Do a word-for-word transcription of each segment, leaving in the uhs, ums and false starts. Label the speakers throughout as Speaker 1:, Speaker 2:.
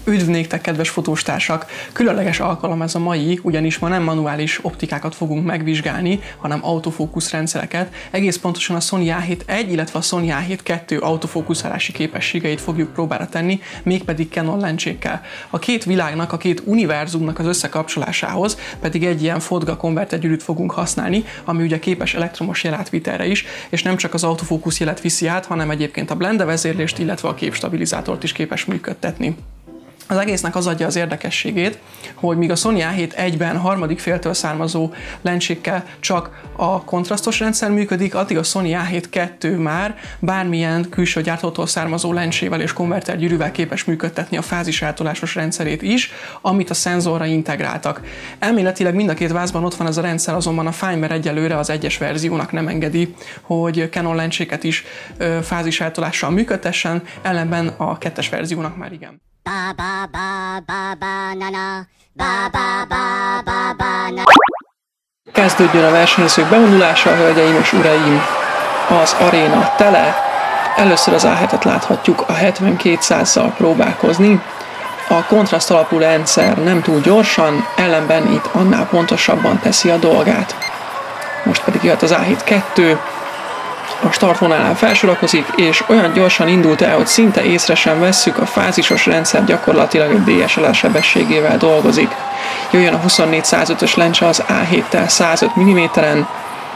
Speaker 1: Üdv néktek, kedves fotóstársak! Különleges alkalom ez a mai, ugyanis ma nem manuális optikákat fogunk megvizsgálni, hanem autofókusz rendszereket. Egész pontosan a Sony á hét egy, illetve a Sony á hét kettő autofókuszálási képességeit fogjuk próbára tenni, mégpedig Canon lencsékkel. A két világnak, a két univerzumnak az összekapcsolásához pedig egy ilyen Fotga konverter gyűrűt fogunk használni, ami ugye képes elektromos jelátvitelre is, és nem csak az autofókusz jelet viszi át, hanem egyébként a blende vezérlést, illetve a képstabilizátort is képes működtetni. Az egésznek az adja az érdekességét, hogy míg a Sony á hét egyben harmadik féltől származó lencsékkel csak a kontrasztos rendszer működik, addig a Sony á hét kettő már bármilyen külső gyártótól származó lencsével és konverter gyűrűvel képes működtetni a fáziseltolásos rendszerét is, amit a szenzorra integráltak. Elméletileg mind a két vázban ott van ez a rendszer, azonban a firmware egyelőre az egyes verziónak nem engedi, hogy Canon lencséket is fáziseltolással működtessen, ellenben a kettes verziónak már igen. Ba ba ba ba ba na na ba ba ba ba ba na. Kezdődjön a versenyzők bevonulása, hölgyeim és uraim! Az aréna tele. Először az á hetet láthatjuk a hetvenkétszázzal próbálkozni. A kontraszt alapú rendszer nem túl gyorsan, ellenben itt annál pontosabban teszi a dolgát. Most pedig jöhet az á hét kettő. A startvonalán felsorakozik, és olyan gyorsan indult el, hogy szinte észre sem vesszük, a fázisos rendszer gyakorlatilag egy dé es el er sebességével dolgozik. Jöjjön a huszonnégy százötös lencse az á héttel százöt milliméteren.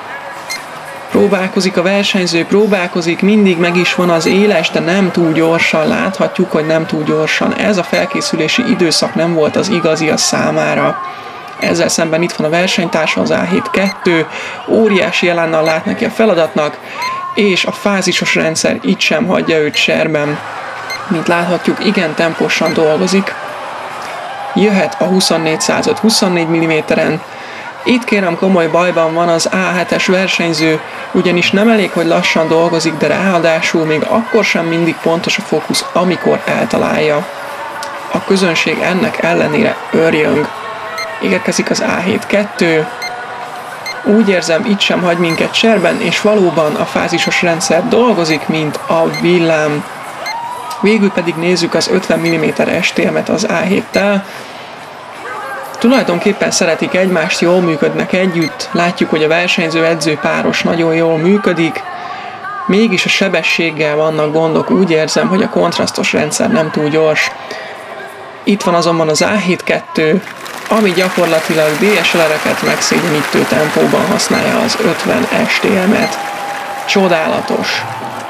Speaker 1: Próbálkozik a versenyző, próbálkozik, mindig meg is van az éles, de nem túl gyorsan, láthatjuk, hogy nem túl gyorsan. Ez a felkészülési időszak nem volt az igazi a számára. Ezzel szemben itt van a versenytársa, az á hét kettő, óriási elánnal lát neki a feladatnak, és a fázisos rendszer itt sem hagyja őt serben. Mint láthatjuk, igen temposan dolgozik. Jöhet a huszonnégy százöt huszonnégy milliméteren. Itt kérem, komoly bajban van az á hetes versenyző, ugyanis nem elég, hogy lassan dolgozik, de ráadásul még akkor sem mindig pontos a fókusz, amikor eltalálja. A közönség ennek ellenére örjöng. Érkezik az á hét kettő, úgy érzem, itt sem hagy minket serben, és valóban a fázisos rendszer dolgozik, mint a villám. Végül pedig nézzük az ötven milliméter es té em-et az á héttel. Tulajdonképpen szeretik egymást, jól működnek együtt, látjuk, hogy a versenyző-edző páros nagyon jól működik, mégis a sebességgel vannak gondok, úgy érzem, hogy a kontrasztos rendszer nem túl gyors. Itt van azonban az á hét kettő, ami gyakorlatilag dé es el er-eket megszégyenítő tempóban használja az ötven es té em-et. Csodálatos!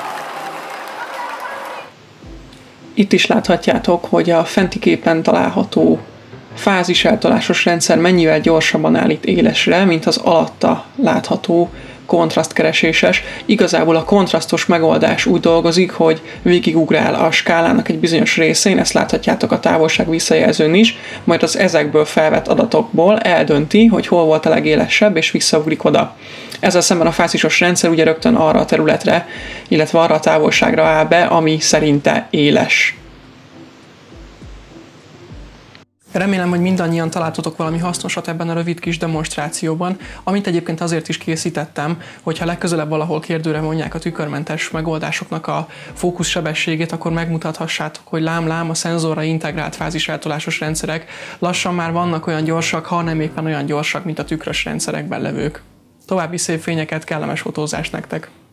Speaker 1: Itt is láthatjátok, hogy a fenti képen található fáziseltolásos rendszer mennyivel gyorsabban állít élesre, mint az alatta látható kontrasztkereséses. Igazából a kontrasztos megoldás úgy dolgozik, hogy végigugrál a skálának egy bizonyos részén, ezt láthatjátok a távolság visszajelzőn is, majd az ezekből felvett adatokból eldönti, hogy hol volt a legélesebb, és visszaugrik oda. Ezzel szemben a fázisos rendszer ugye rögtön arra a területre, illetve arra a távolságra áll be, ami szerinte éles. Remélem, hogy mindannyian találtatok valami hasznosat ebben a rövid kis demonstrációban, amit egyébként azért is készítettem, hogyha legközelebb valahol kérdőre vonják a tükörmentes megoldásoknak a fókuszsebességét, akkor megmutathassátok, hogy lám-lám a szenzorra integrált fáziseltolásos rendszerek lassan már vannak olyan gyorsak, ha nem éppen olyan gyorsak, mint a tükrös rendszerekben levők. További szép fényeket, kellemes fotózást nektek!